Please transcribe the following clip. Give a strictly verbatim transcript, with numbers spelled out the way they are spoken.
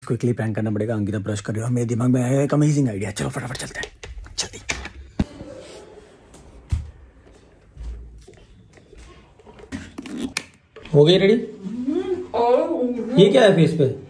Quickly prank करना पड़ेगा। Ankita brush कर रही है, मेरे दिमाग में आया एक अमेजिंग आइडिया। चलो फटाफट चलते हैं, जल्दी। हो गई रेडी? ये क्या है फेस पे?